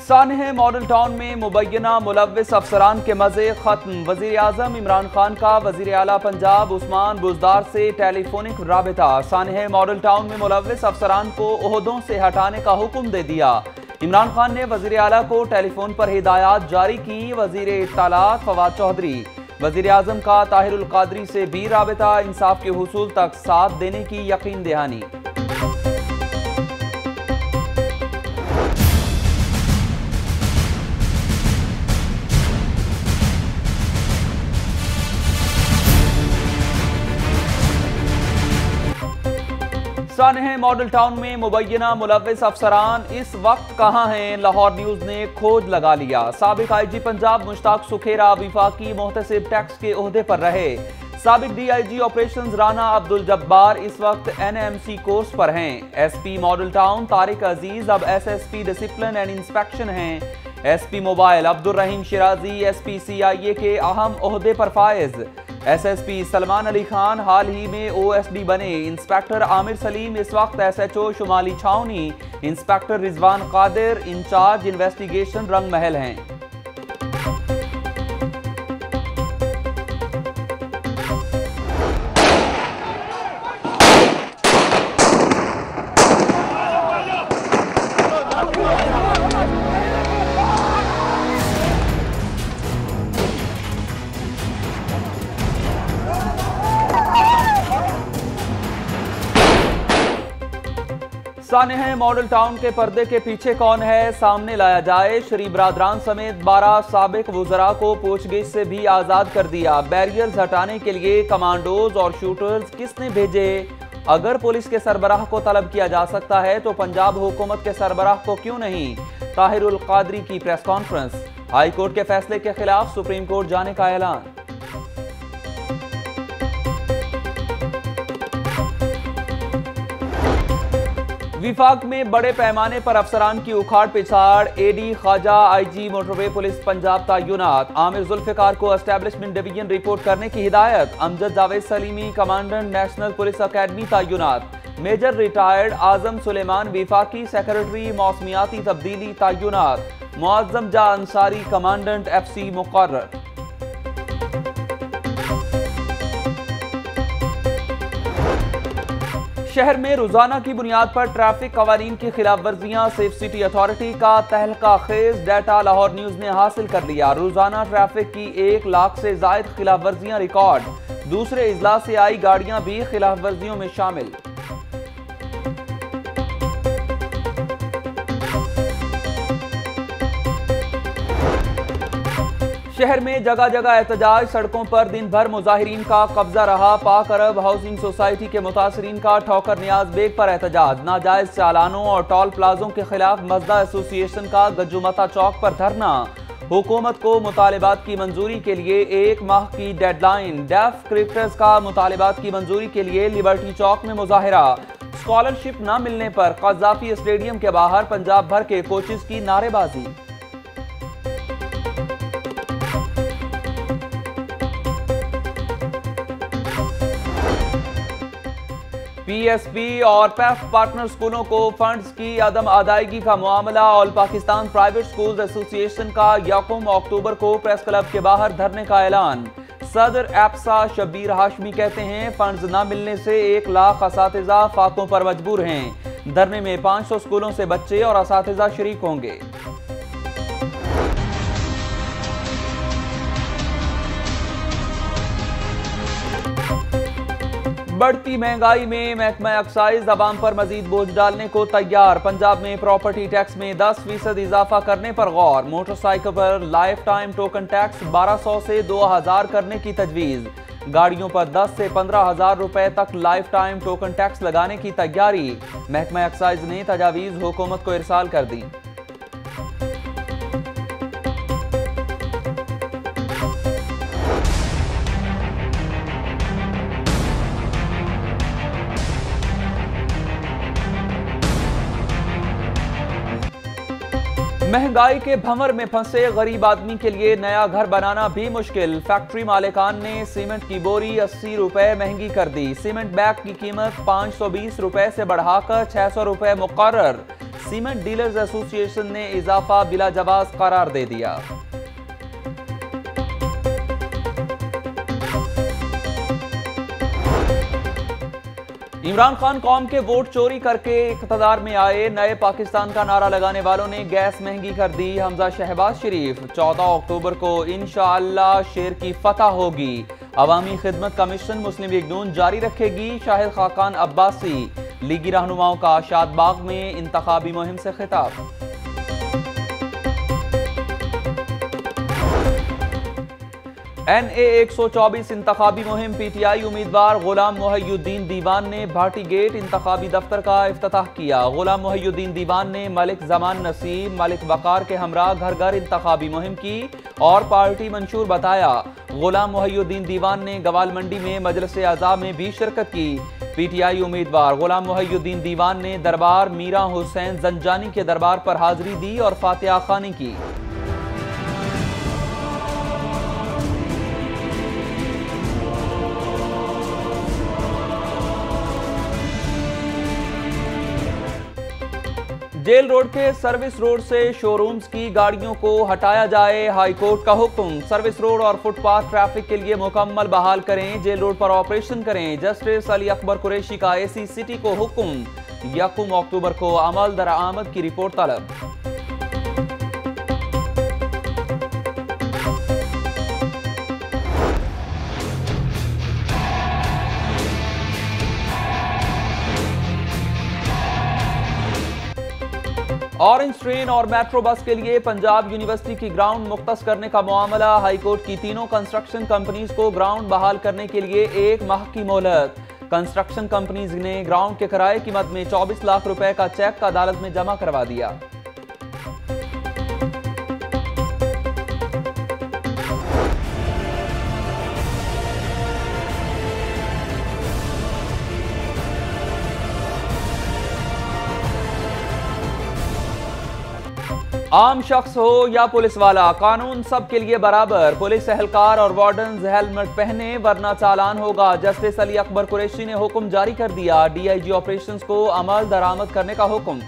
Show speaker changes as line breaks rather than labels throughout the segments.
सानह model town में मुबैना मुलव्विस अफसरान के मजे खत्म। वजीर आजम इमरान खान का वजीर आला पंजाब उस्मान बुजदार से टेलीफोनिक राबिता। सानह मॉडल टाउन में मुलव्विस अफसरान को ओहदों से हटाने का हुक्म दे दिया। इमरान खान ने वजीर आला को टेलीफोन पर हिदायत जारी की। वजीर इत्तलात फवाद चौधरी वजीर आजम का ताहिरुल कादरी से भी राबिता। इंसाफ के हुसूल तक साथ देने की यकीन दहानी। सानह मॉडल टाउन में मुबैना मुलव्विस अफसरान इस वक्त कहां हैं? लाहौर न्यूज ने खोज लगा लिया। साबिक IG पंजाब मुश्ताक सुखेरा विफाकी मोहतसिब टैक्स के ओहदे पर रहे। साबिक DIG ऑपरेशंस राना अब्दुल जब्बार इस वक्त NMC कोर्स पर हैं। SP model town Tariq Aziz अब SSP डिसिप्लिन एंड इंस्पेक्शन हैं। SP mobile Abdul Rahim Shirazi SP CIA के अहम ओहदे पर फायज। SSP सलमान अली खान हाल ही में OSD बने। इंस्पेक्टर आमिर सलीम इस वक्त SHO शुमाली छावनी। Inspector Rizwan Qadir incharge investigation Rang Mahal हैं। सानह मॉडल टाउन के पर्दे के पीछे कौन है? सामने लाया जाए। शरी बरादरान समेत 12 साबिक वुज़रा को पूछगिछ से भी आज़ाद कर दिया। बैरियर्स हटाने के लिए कमांडोज और शूटर्स किसने भेजे? अगर पुलिस के सरबराह को तलब किया जा सकता है तो पंजाब हुकूमत के सरबराह को क्यों नहीं? ताहिरुल कादरी की प्रेस कॉन्फ्रेंस। हाई कोर्ट के फैसले के खिलाफ सुप्रीम कोर्ट जाने का ऐलान। विफाक में बड़े पैमाने पर अफसरान की उखाड़ पिछाड़। AD Khawaja IG motorway police Punjab तयनात। आमिर जुल्फिकार को एस्टेब्लिशमेंट डिवीजन रिपोर्ट करने की हिदायत। Amjad Javed Salimi commandant national police academy तयनात। मेजर रिटायर्ड आजम सुलेमान विफाकी सेक्रेटरी मौसमियाती तब्दीली तयनात। मुअज्जम जा अंसारी कमांडेंट FC मुकर्रर। शहर में रोजाना की बुनियाद पर ट्रैफिक कवानीन की खिलाफ वर्जियां। सेफ सिटी अथॉरिटी का तहलका खेज डाटा लाहौर न्यूज ने हासिल कर लिया। रोजाना ट्रैफिक की 1 लाख से जायद खिलाफ वर्जियां रिकॉर्ड। दूसरे इजला से आई गाड़ियां भी खिलाफ वर्जियों में शामिल। शहर में जगह जगह एहतजाज। सड़कों पर दिन भर मुजाहिरीन का कब्जा रहा। पाक अरब हाउसिंग सोसाइटी के मुतासरीन का ठोकर नियाज बेग पर एहतजाज। नाजायज चालानों और टोल प्लाजों के खिलाफ मजदा एसोसिएशन का गज्जुमता चौक पर धरना। हुकूमत को मुतालिबात की मंजूरी के लिए 1 माह की डेडलाइन। डेफ क्रिकेटर्स का मुतालिबात की मंजूरी के लिए लिबर्टी चौक में मुजाहिरा। स्कॉलरशिप न मिलने पर कज़ाफी स्टेडियम के बाहर पंजाब भर के कोचेस की नारेबाजी। PSP और PEF पार्टनर स्कूलों को फंड्स की अदम अदायगी का मामला। All Pakistan private schools association का 1 अक्टूबर को प्रेस क्लब के बाहर धरने का ऐलान। सदर एप्सा शब्बीर हाशमी कहते हैं फंड्स न मिलने से 1 लाख असातिज़ा फाकों पर मजबूर हैं। धरने में 500 स्कूलों से बच्चे और असातिज़ा शरीक होंगे। बढ़ती महंगाई में महकमा एक्साइज अवाम पर मजीद बोझ डालने को तैयार। पंजाब में प्रॉपर्टी टैक्स में 10% इजाफा करने पर गौर। मोटरसाइकिल पर लाइफ टाइम टोकन टैक्स 1200 से 2000 करने की तजवीज़। गाड़ियों पर 10 से 15,000 रुपए तक लाइफ टाइम टोकन टैक्स लगाने की तैयारी। महकमा एक्साइज ने तजावीज़ हुकूमत को इरसाल कर दी। महंगाई के भंवर में फंसे गरीब आदमी के लिए नया घर बनाना भी मुश्किल। फैक्ट्री मालिकान ने सीमेंट की बोरी 80 रुपए महंगी कर दी। सीमेंट बैग की कीमत 520 रुपए से बढ़ाकर 600 रुपए मुकर्रर। सीमेंट डीलर्स एसोसिएशन ने इजाफा बिला जवाज करार दे दिया। इमरान खान कौम के वोट चोरी करके इक़्तिदार में आए, नए पाकिस्तान का नारा लगाने वालों ने गैस महंगी कर दी। हमजा शहबाज शरीफ 14 अक्टूबर को इंशाअल्लाह शेर की फतह होगी। अवामी खिदमत कमीशन मुस्लिम लीग नून जारी रखेगी। शाहिद खाकान अब्बासी लीगी रहनुमाओं का शादबाग में इंतखाबी मुहिम से खिताब। NA 124 इंतखाबी मुहिम PTI उम्मीदवार गुलाम मोहिउद्दीन दीवान ने भाटी गेट इंतखाबी दफ्तर का इफ्तिताह किया। गुलाम मोहिउद्दीन दीवान ने मलिक जमान नसीम, मलिक वकार के हमरा घर घर इंतखाबी मुहिम की और पार्टी मंशूर बताया। गुलाम मोहिउद्दीन दीवान ने गवाल मंडी में मजलिस आज़ा में भी शिरकत की। PTI उम्मीदवार गुलाम मोहिउद्दीन दीवान ने दरबार मीरा हुसैन जंजानी के दरबार पर हाजिरी दी और फातिहा खानी की। जेल रोड के सर्विस रोड से शोरूम्स की गाड़ियों को हटाया जाए, हाईकोर्ट का हुक्म। सर्विस रोड और फुटपाथ ट्रैफिक के लिए मुकम्मल बहाल करें, जेल रोड पर ऑपरेशन करें। जस्टिस अली अकबर कुरैशी का AC सिटी को हुक्म। 1 अक्टूबर को अमल दरामद की रिपोर्ट तलब। ऑरेंज ट्रेन और मेट्रो बस के लिए पंजाब यूनिवर्सिटी की ग्राउंड मुख्तस करने का मामला। हाईकोर्ट की तीनों कंस्ट्रक्शन कंपनीज को ग्राउंड बहाल करने के लिए 1 माह की मोहलत। कंस्ट्रक्शन कंपनीज ने ग्राउंड के किराए की मद में 24 लाख रुपए का चेक अदालत में जमा करवा दिया। आम शख्स हो या पुलिस वाला, कानून सबके लिए बराबर। पुलिस एहलकार और वार्डन हेलमेट पहने वरना चालान होगा। जस्टिस अली अकबर कुरैशी ने हुक्म जारी कर दिया। DIG ऑपरेशंस को अमल दरामद करने का हुक्म।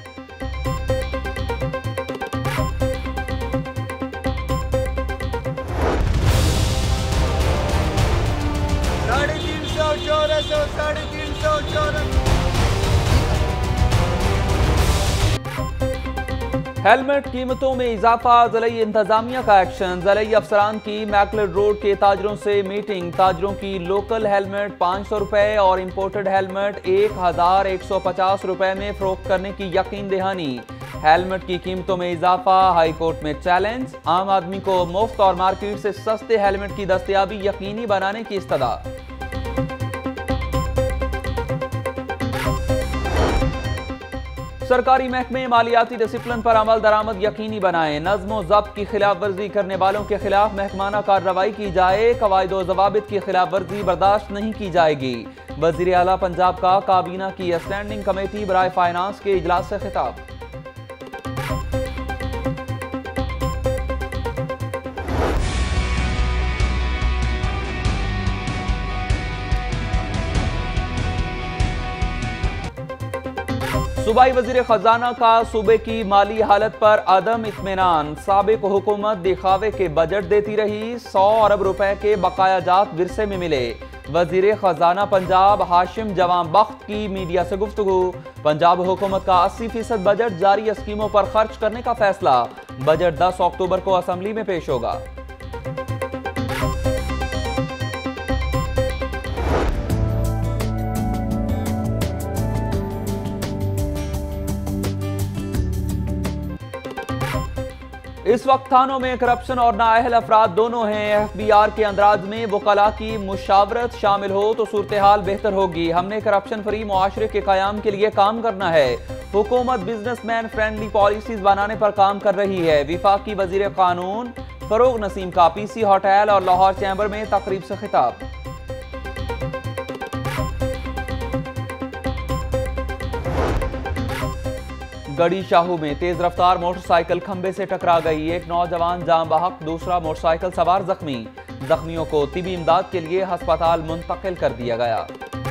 हेलमेट कीमतों में इजाफा, ज़िला इंतजामिया का एक्शन। ज़िला अफसरान की मैकलेट रोड के ताजरों से मीटिंग। ताजरों की लोकल हेलमेट 500 रुपए और इंपोर्टेड हेलमेट 1150 रुपए में फरोख्त करने की यकीन दहानी। हेलमेट की कीमतों में इजाफा, हाईकोर्ट में चैलेंज। आम आदमी को मुफ्त और मार्केट से सस्ते हेलमेट की दस्तयाबी यकीनी बनाने की इस्तदा। सरकारी महकमे मालियाती डिसिप्लिन पर अमल दरामद यकीनी बनाएं। नज़्म ज़ब्त की खिलाफ वर्जी करने वालों के खिलाफ महकमाना कार्रवाई की जाए। कवायद व ज़वाबित की खिलाफ वर्जी बर्दाश्त नहीं की जाएगी। वज़ीर आला पंजाब का काबीना की स्टैंडिंग कमेटी बराए फाइनेंस के इजलास से खिताब। सूबाई वजीर खजाना का सूबे की माली हालत पर अदम इत्मीनान। साबिक हुकूमत दिखावे के बजट देती रही, 100 अरब रुपए के बकाया जात विरसे में मिले। वजीर खजाना पंजाब हाशिम जवां बख्त की मीडिया से गुफ्तगू। पंजाब हुकूमत का 80% बजट जारी स्कीमों पर खर्च करने का फैसला। बजट 10 अक्टूबर को असम्बली में पेश होगा। इस वक्त थानों में करप्शन और नाअहल अफराद दोनों हैं। FBR के अंदाज में वकला की मुशावरत शामिल हो तो सूरत हाल बेहतर होगी। हमने करप्शन फ्री मुआशरे के क़याम के लिए काम करना है। हुकूमत बिजनेसमैन फ्रेंडली पॉलिसीज बनाने पर काम कर रही है। विफाकी वजीर कानून फरोग नसीम का PC होटल और लाहौर चैम्बर में तकरीब से खिताब। गढ़ी शाहू में तेज रफ्तार मोटरसाइकिल खंबे से टकरा गई। एक नौजवान जान बहक, दूसरा मोटरसाइकिल सवार जख्मी। जख्मियों को तिबी इमदाद के लिए अस्पताल मुंतकिल कर दिया गया।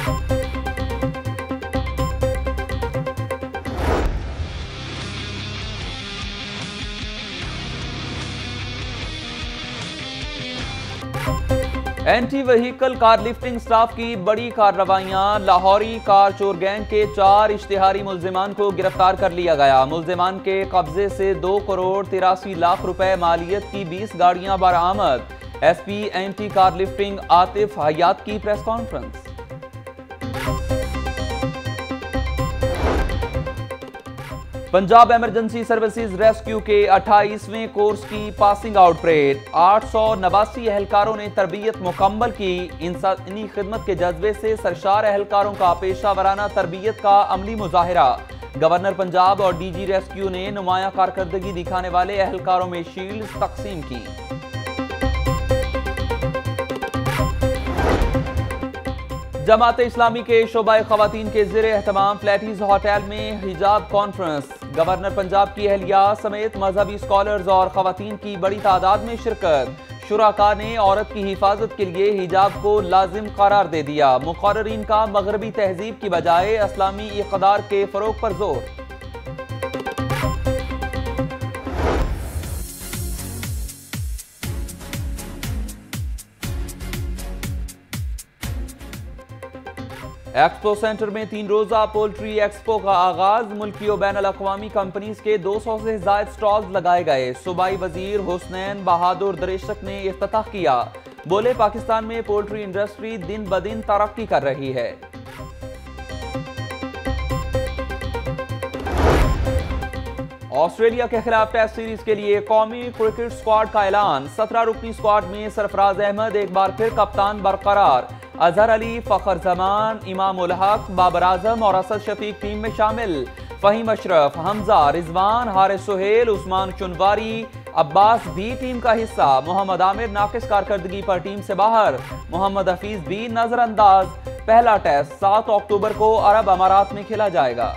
Anti vehicle car lifting staff की बड़ी कार्रवाइयां। लाहौरी कार चोर गैंग के 4 इश्तिहारी मुल्जिमान को गिरफ्तार कर लिया गया। मुल्जिमान के कब्जे से 2 करोड़ 83 लाख रुपए मालियत की 20 गाड़ियां बरामद। SP anti car lifting Atif Hayat की press conference. Punjab emergency services rescue के 28वें कोर्स की पासिंग आउट परेड। 889 एहलकारों ने तरबियत मुकम्मल की। इंसानी खिदमत के जज्बे से सरशार एहलकारों का पेशा वराना तरबियत का अमली मुजाहिरा। गवर्नर पंजाब और डीजी रेस्क्यू ने नुमाया कारकर्दगी दिखाने वाले एहलकारों में शील्ड तकसीम की। जमात इस्लामी के शोबाए खवातीन के ज़ेरे एहतमाम फ्लैटीज होटल में हिजाब कॉन्फ्रेंस। गवर्नर पंजाब की अहलिया समेत मजहबी स्कॉलर्स और खवातीन की बड़ी तादाद में शिरकत। शुराका ने औरत की हिफाजत के लिए हिजाब को लाजिम करार दे दिया। मुकर्ररीन का मगरबी तहजीब की बजाय इस्लामी इक़दार के फरोग पर जोर। एक्सपो सेंटर में 3 रोजा पोल्ट्री एक्सपो का आगाज। मुल्की और बैनुल अक़वामी कंपनीज के 200 से ज्यादा स्टॉल्स लगाए गए। सूबाई वजीर हुसनैन बहादुर दरेशक ने इफ्तिताह किया। बोले, पाकिस्तान में पोल्ट्री इंडस्ट्री दिन ब दिन तरक्की कर रही है। ऑस्ट्रेलिया के खिलाफ टेस्ट सीरीज के लिए कौमी क्रिकेट स्क्वाड का ऐलान। 17 रुकनी स्क्वाड में सरफराज अहमद एक बार फिर कप्तान बरकरार। अजहर अली, फखर जमान, इमाम उल हक, बाबर आजम और असद शफीक टीम में शामिल। फहीम अशरफ, हमजा, रिजवान, हारिस सुहेल, उस्मान चुनवारी, अब्बास भी टीम का हिस्सा। मोहम्मद आमिर नाकिस कारकर्दगी पर टीम से बाहर। मोहम्मद हफीज भी नजरअंदाज। पहला टेस्ट 7 अक्टूबर को अरब अमारात में खेला जाएगा।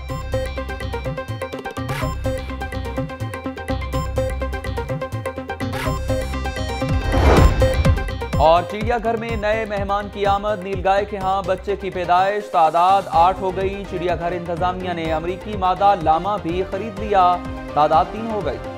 और चिड़ियाघर में नए मेहमान की आमद। नीलगाय के यहाँ बच्चे की पैदाइश, तादाद 8 हो गई। चिड़ियाघर इंतजामिया ने अमरीकी मादा लामा भी खरीद लिया, तादाद 3 हो गई।